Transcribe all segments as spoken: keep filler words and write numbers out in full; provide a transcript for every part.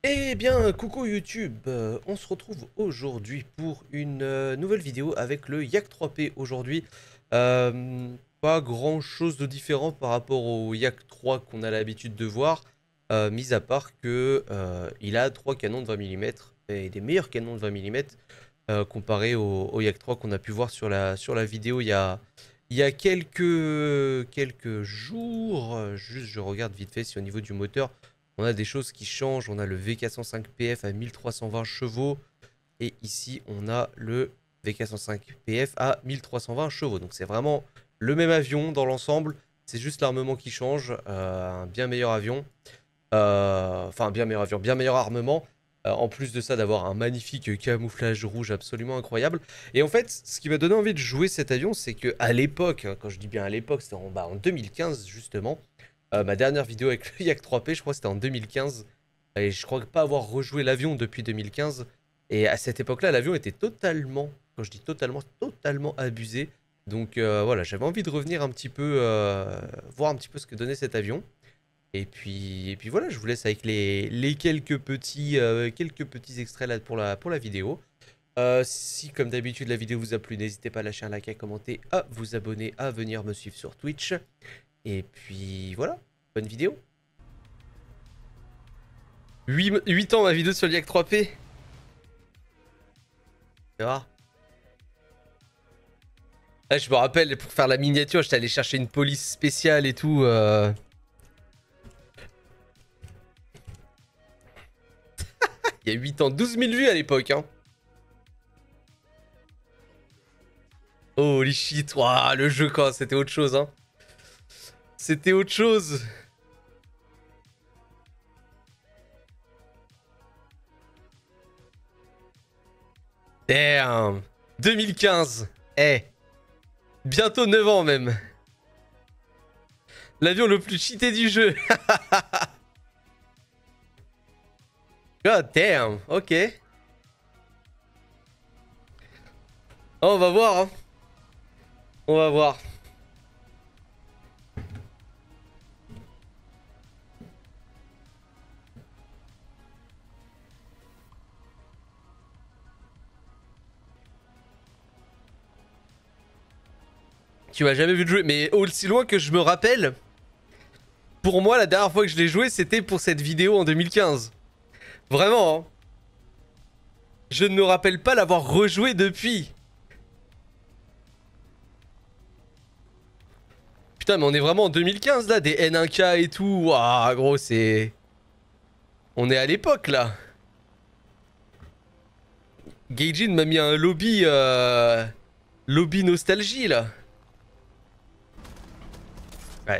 Eh bien, coucou YouTube, euh, on se retrouve aujourd'hui pour une euh, nouvelle vidéo avec le Yak trois P aujourd'hui. Euh, pas grand chose de différent par rapport au Yak trois qu'on a l'habitude de voir, euh, mis à part que euh, il a trois canons de vingt millimètres et des meilleurs canons de vingt millimètres euh, comparé au, au Yak trois qu'on a pu voir sur la, sur la vidéo il y a, il y a quelques, quelques jours. Euh, Juste, je regarde vite fait si au niveau du moteur. On a des choses qui changent, on a le V K cent cinq P F à mille trois cent vingt chevaux, et ici on a le V K cent cinq P F à mille trois cent vingt chevaux. Donc c'est vraiment le même avion dans l'ensemble, c'est juste l'armement qui change, euh, un bien meilleur avion, euh, enfin bien meilleur avion, bien meilleur armement, euh, en plus de ça d'avoir un magnifique camouflage rouge absolument incroyable. Et en fait, ce qui m'a donné envie de jouer cet avion, c'est que à l'époque, hein, quand je dis bien à l'époque, c'était en, bah, en deux mille quinze justement. Euh, ma dernière vidéo avec le Yak trois P, je crois que c'était en deux mille quinze. Et je crois pas avoir rejoué l'avion depuis deux mille quinze. Et à cette époque-là, l'avion était totalement, quand je dis totalement, totalement abusé. Donc euh, voilà, j'avais envie de revenir un petit peu, euh, voir un petit peu ce que donnait cet avion. Et puis, et puis voilà, je vous laisse avec les, les quelques, petits, euh, quelques petits extraits là pour la, pour la vidéo. Euh, si comme d'habitude la vidéo vous a plu, n'hésitez pas à lâcher un like, à commenter, à vous abonner, à venir me suivre sur Twitch. Et puis voilà, bonne vidéo. huit ans ma vidéo sur le Yak trois P. Tu vois. Là, je me rappelle, pour faire la miniature, j'étais allé chercher une police spéciale et tout. Euh... Il y a huit ans, douze mille vues à l'époque. Hein. Holy shit, wow, le jeu, quoi, c'était autre chose. Hein. C'était autre chose. Damn. deux mille quinze. Eh. Bientôt neuf ans même. L'avion le plus cheaté du jeu. God damn. Ok. On va voir. Hein. On va voir. Tu m'as jamais vu de jouer, mais aussi loin que je me rappelle, pour moi, la dernière fois que je l'ai joué, c'était pour cette vidéo en deux mille quinze. Vraiment, hein. Je ne me rappelle pas l'avoir rejoué depuis. Putain, mais on est vraiment en deux mille quinze, là, des N un K et tout. Waouh, gros, c'est... On est à l'époque, là. Gaijin m'a mis un lobby... Euh... Lobby nostalgie, là. Ouais.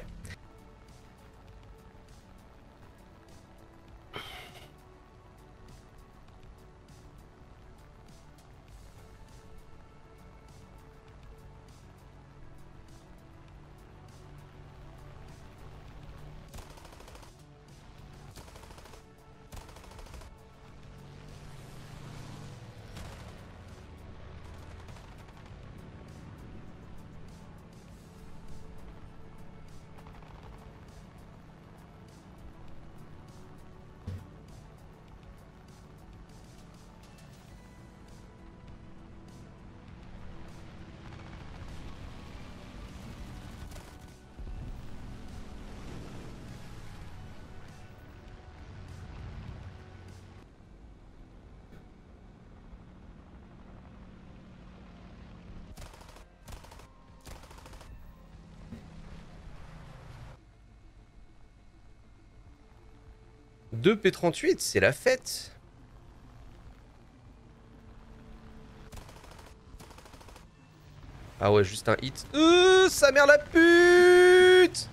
deux P trente-huit, c'est la fête. Ah ouais, juste un hit. Euh, sa mère la pute!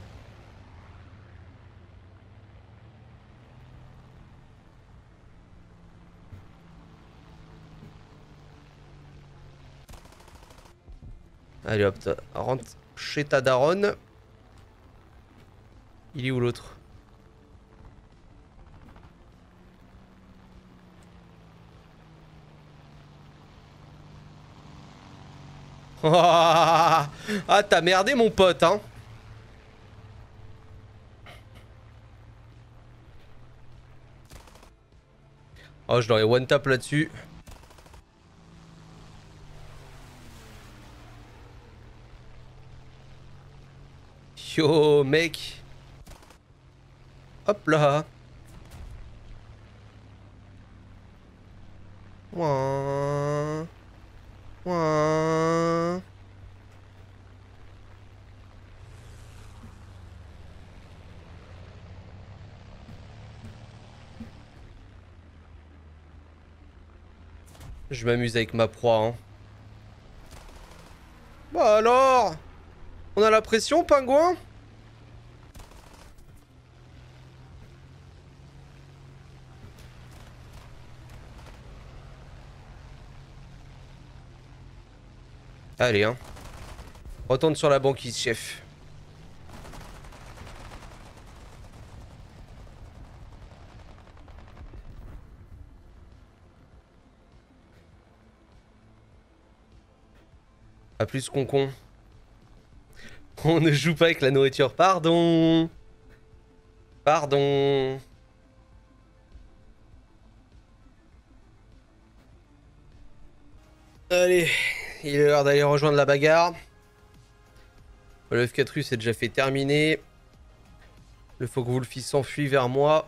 Allez hop, rentre chez ta daronne. Il est où l'autre? Ah, t'as merdé mon pote, hein. Oh, je l'aurais one tap là-dessus. Yo, mec. Hop là. Ouin. Ouin. Je m'amuse avec ma proie, hein. Bah alors, on a la pression, pingouin? Allez, hein. Retourne sur la banquise, chef. A plus, concon. On ne joue pas avec la nourriture. Pardon. Pardon. Allez, il est l'heure d'aller rejoindre la bagarre. Le F quatre russe est déjà fait terminer. Le Focke-Wulf s'enfuit vers moi.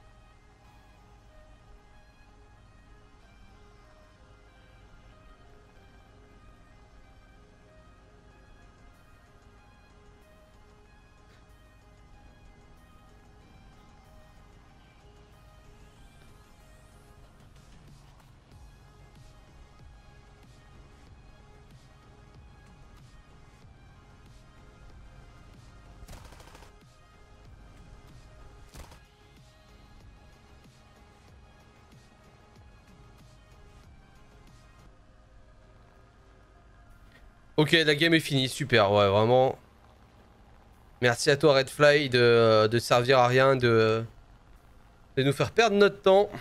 Ok, la game est finie, super, ouais, vraiment. Merci à toi, Redfly, de, de servir à rien, de, de nous faire perdre notre temps.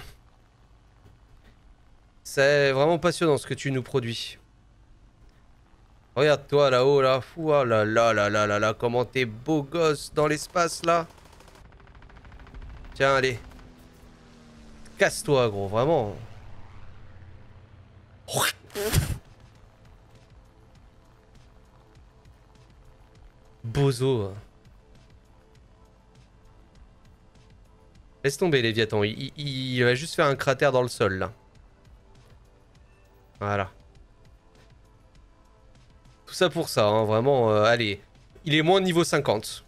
C'est vraiment passionnant ce que tu nous produis. Regarde-toi là-haut, là. Fou, oh là là là là là là, comment t'es beau gosse dans l'espace, là. Tiens, allez. Casse-toi, gros, vraiment. Bozo. Laisse tomber, Léviathan. Il, il, il va juste faire un cratère dans le sol, là. Voilà. Tout ça pour ça, hein, vraiment. Euh, allez. Il est moins niveau cinquante.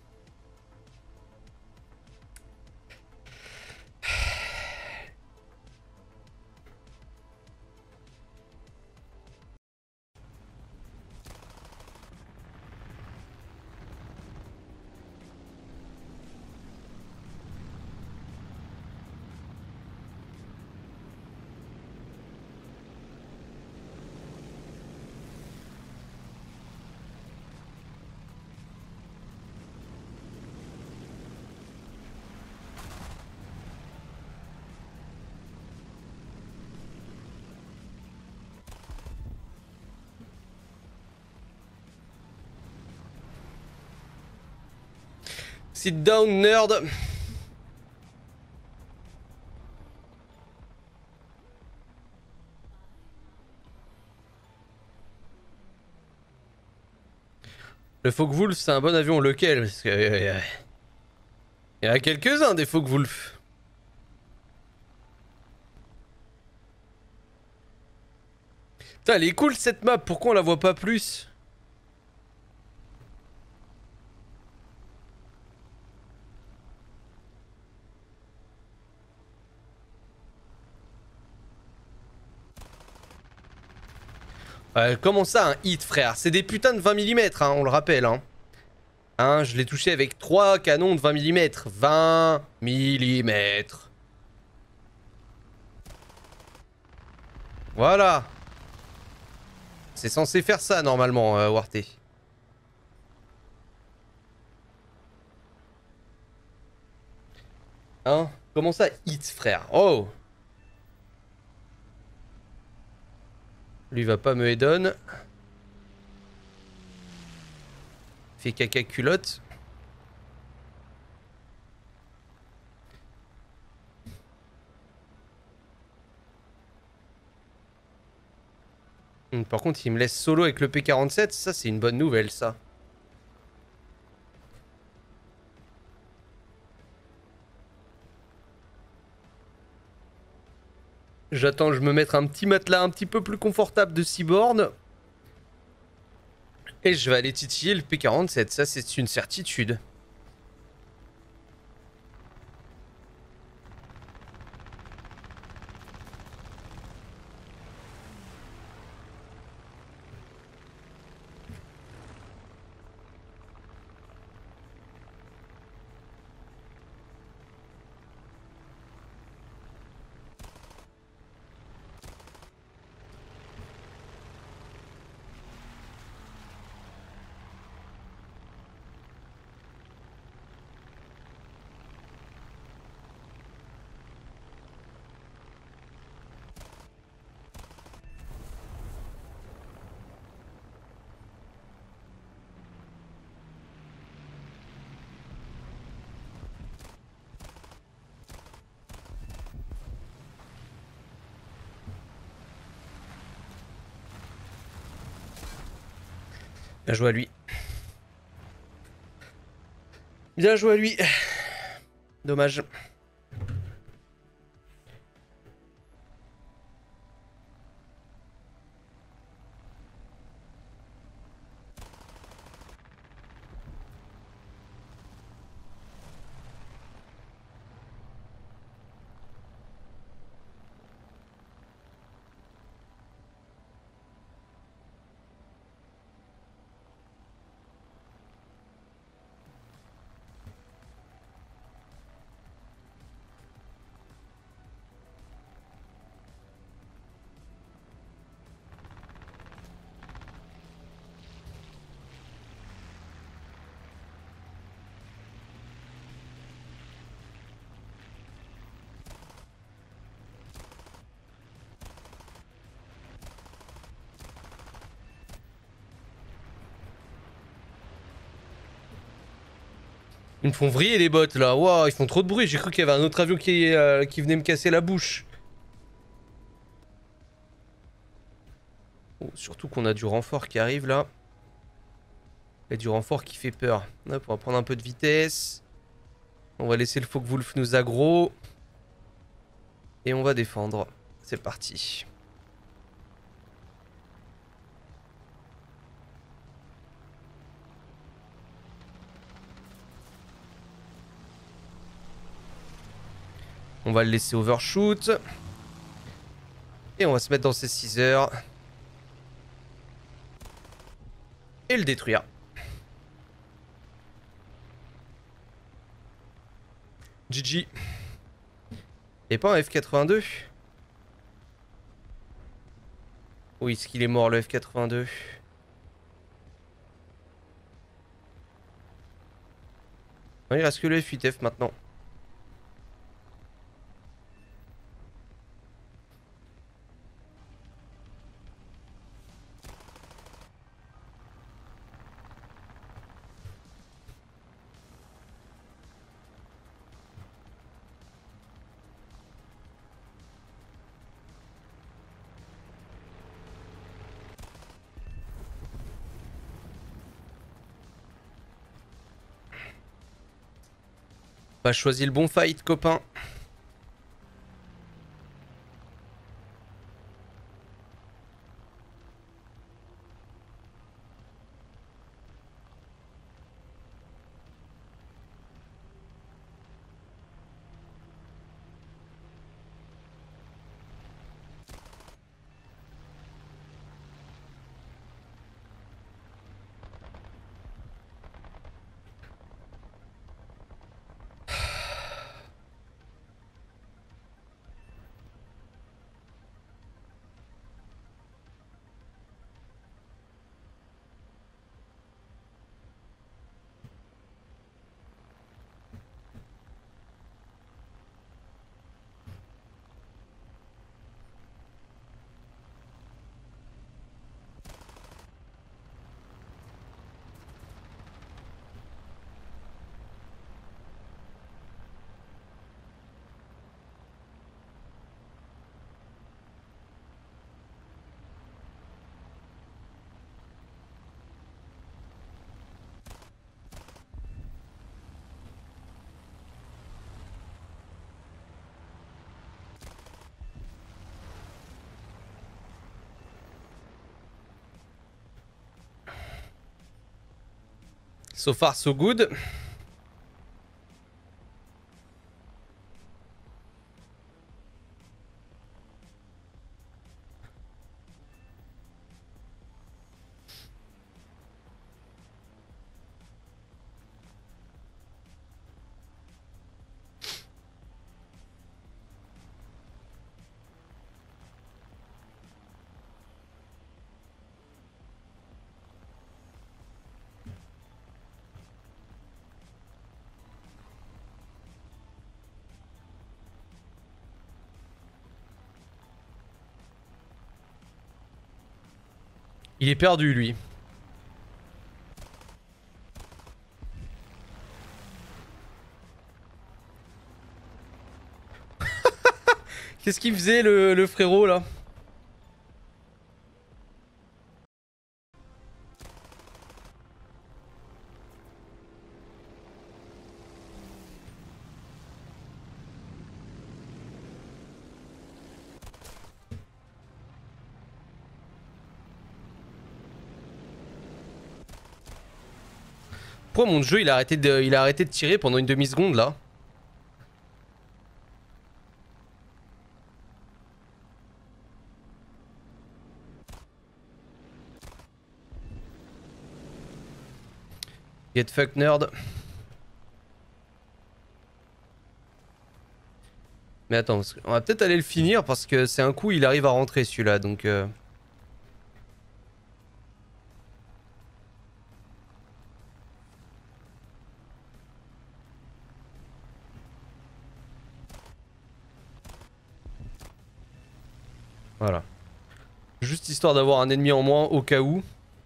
Sit down, nerd. Le Focke-Wulf, c'est un bon avion. Lequel? Parce que, euh, il y en a quelques-uns des Focke-Wulf. Putain, elle est cool cette map. Pourquoi on la voit pas plus? Euh, comment ça, un hit, frère? C'est des putains de vingt millimètres, hein, on le rappelle. Hein. Hein, je l'ai touché avec trois canons de vingt millimètres. vingt millimètres. Voilà. C'est censé faire ça, normalement, euh, Warté. Hein? Comment ça, hit, frère? Oh! Lui va pas me hedon. Fait caca culotte. Hum, Par contre, il me laisse solo avec le P quarante-sept. Ça, c'est une bonne nouvelle, ça. J'attends que je me mette un petit matelas un petit peu plus confortable de six bornes. Et je vais aller titiller le P quarante-sept. Ça, c'est une certitude. Bien joué à lui. Bien joué à lui. Dommage. Ils me font vriller les bots là. Waouh, ils font trop de bruit. J'ai cru qu'il y avait un autre avion qui, euh, qui venait me casser la bouche. Oh, surtout qu'on a du renfort qui arrive là. Il y a du renfort qui fait peur. Hop, on va prendre un peu de vitesse. On va laisser le Focke-Wulf nous aggro. Et on va défendre. C'est parti. On va le laisser overshoot. Et on va se mettre dans ses six heures. Et le détruire. G G. Et pas un F quatre-vingt-deux. Oui, est-ce qu'il est mort le F quatre-vingt-deux? Non, il reste que le F huit F maintenant. Pas choisi le bon fight, copain. So far so good. Il est perdu, lui. Qu'est-ce qu'il faisait, le, le frérot, là? Pourquoi mon jeu il a arrêté de, il a arrêté de tirer pendant une demi-seconde là? Get fuck nerd. Mais attends, on va peut-être aller le finir parce que c'est un coup il arrive à rentrer celui-là donc... Euh... Voilà. Juste histoire d'avoir un ennemi en moins au cas où.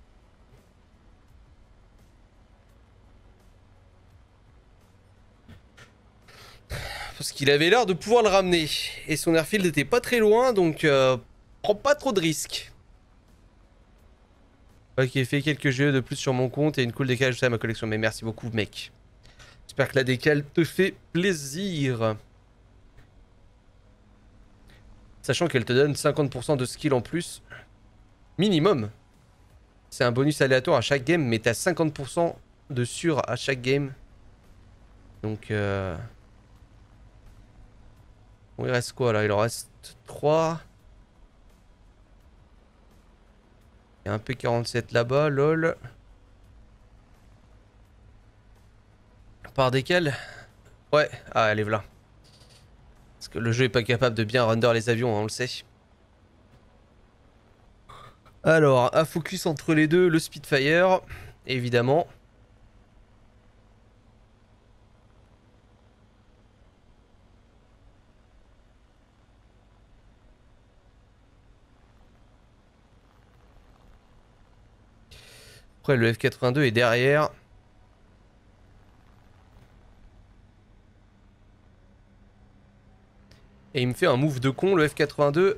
Parce qu'il avait l'air de pouvoir le ramener. Et son airfield était pas très loin donc euh, prends pas trop de risques. Ok, fait quelques jeux de plus sur mon compte et une cool décalage à ma collection. Mais merci beaucoup mec. J'espère que la décale te fait plaisir. Sachant qu'elle te donne cinquante pour cent de skill en plus. Minimum. C'est un bonus aléatoire à chaque game, mais t'as cinquante pour cent de sûr à chaque game. Donc... Euh... Bon, il reste quoi là? Il en reste trois. Il y a un P quarante-sept là-bas, lol. Par desquels? Ouais, ah elle est là. Parce que le jeu est pas capable de bien render les avions, hein, on le sait. Alors, un focus entre les deux, le Spitfire, évidemment. Après, le F quatre-vingt-deux est derrière. Et il me fait un move de con, le F quatre-vingt-deux.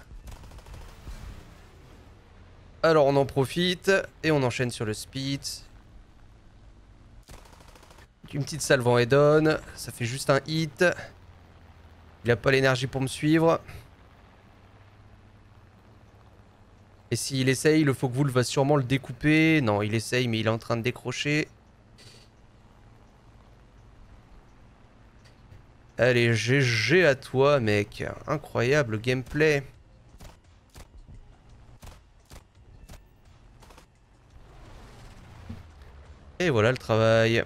Alors on en profite et on enchaîne sur le speed. Une petite salve en head-on, ça fait juste un hit. Il a pas l'énergie pour me suivre. Et s'il essaye, le Focke-Wulf va sûrement le découper. Non, il essaye mais il est en train de décrocher. Allez, G G à toi mec. Incroyable gameplay. Et voilà le travail.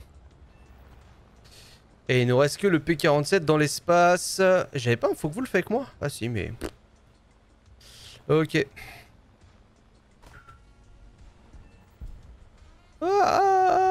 Et il nous reste que le P quarante-sept dans l'espace. J'avais pas un Focke-Wulf avec moi? Ah si, mais... Ok. Ah